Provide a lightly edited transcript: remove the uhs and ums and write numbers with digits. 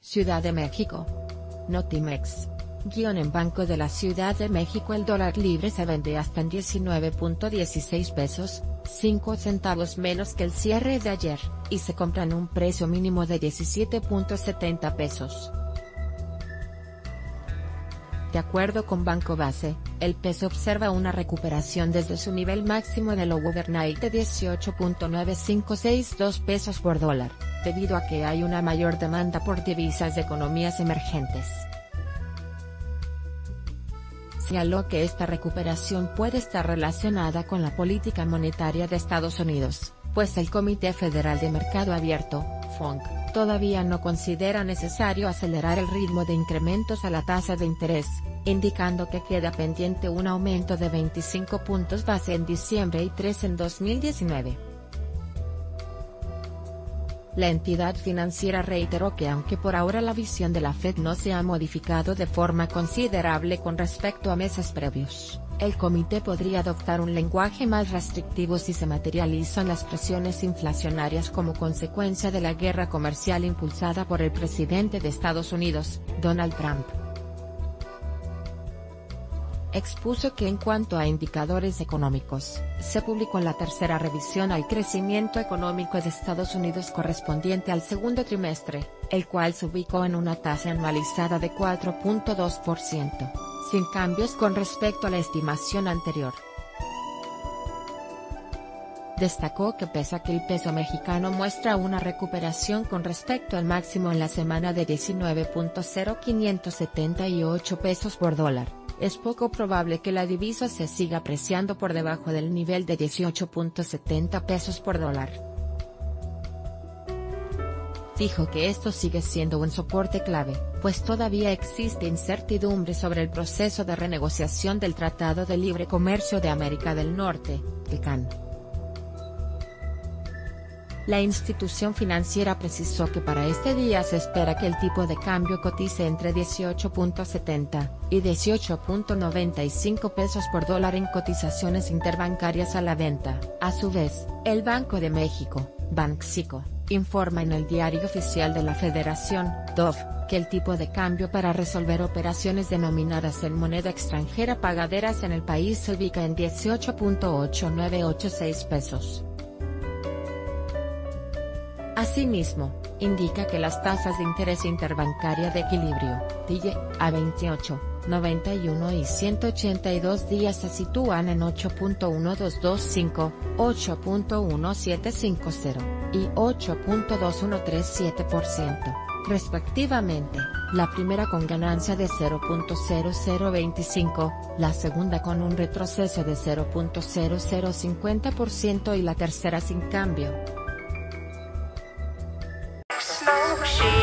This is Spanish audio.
Ciudad de México. Notimex. En Banco de la Ciudad de México el dólar libre se vende hasta en 19.16 pesos, 5 centavos menos que el cierre de ayer, y se compra en un precio mínimo de 17.70 pesos. De acuerdo con Banco Base, el peso observa una recuperación desde su nivel máximo del overnight de 18.9562 pesos por dólar, debido a que hay una mayor demanda por divisas de economías emergentes. Señaló que esta recuperación puede estar relacionada con la política monetaria de Estados Unidos, pues el Comité Federal de Mercado Abierto, FOMC, todavía no considera necesario acelerar el ritmo de incrementos a la tasa de interés, indicando que queda pendiente un aumento de 25 puntos base en diciembre y 3 en 2019. La entidad financiera reiteró que aunque por ahora la visión de la Fed no se ha modificado de forma considerable con respecto a meses previos, el comité podría adoptar un lenguaje más restrictivo si se materializan las presiones inflacionarias como consecuencia de la guerra comercial impulsada por el presidente de Estados Unidos, Donald Trump. Expuso que en cuanto a indicadores económicos, se publicó la tercera revisión al crecimiento económico de Estados Unidos correspondiente al segundo trimestre, el cual se ubicó en una tasa anualizada de 4.2%, sin cambios con respecto a la estimación anterior. Destacó que pese a que el peso mexicano muestra una recuperación con respecto al máximo en la semana de 19.0578 pesos por dólar, es poco probable que la divisa se siga apreciando por debajo del nivel de 18.70 pesos por dólar. Dijo que esto sigue siendo un soporte clave, pues todavía existe incertidumbre sobre el proceso de renegociación del Tratado de Libre Comercio de América del Norte, TLCAN. La institución financiera precisó que para este día se espera que el tipo de cambio cotice entre 18.70 y 18.95 pesos por dólar en cotizaciones interbancarias a la venta. A su vez, el Banco de México, Banxico, informa en el Diario Oficial de la Federación, DOF, que el tipo de cambio para resolver operaciones denominadas en moneda extranjera pagaderas en el país se ubica en 18.8986 pesos. Asimismo, indica que las tasas de interés interbancaria de equilibrio, TIIE, a 28, 91 y 182 días se sitúan en 8.1225, 8.1750, y 8.2137%, respectivamente, la primera con ganancia de 0.0025, la segunda con un retroceso de 0.0050% y la tercera sin cambio. She